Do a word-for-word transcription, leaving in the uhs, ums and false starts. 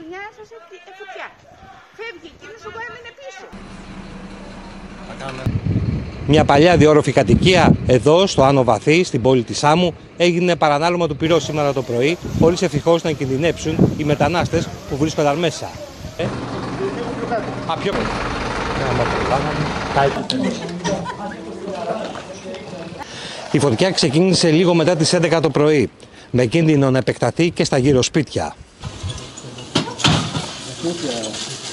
γειτονιά έσωσε φωτιά. Φεύγει εκείνος, εγώ έμεινε πίσω. Μια παλιά διόρροφη κατοικία εδώ στο Άνω Βαθύ, στην πόλη της Σάμου, έγινε παρανάλωμα του πυρός σήμερα το πρωί, χωρίς ευτυχώς να κινδυνεύσουν οι μετανάστες που βρίσκονταν μέσα. Ε? Α, πιο... Η φωτιά ξεκίνησε λίγο μετά τις έντεκα το πρωί, με κίνδυνο να επεκταθεί και στα γύρω σπίτια.